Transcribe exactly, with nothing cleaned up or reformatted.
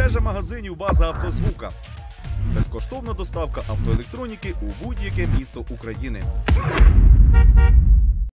Мережа магазинів «База Автозвука». Безкоштовна доставка автоелектроніки у будь-яке місто України.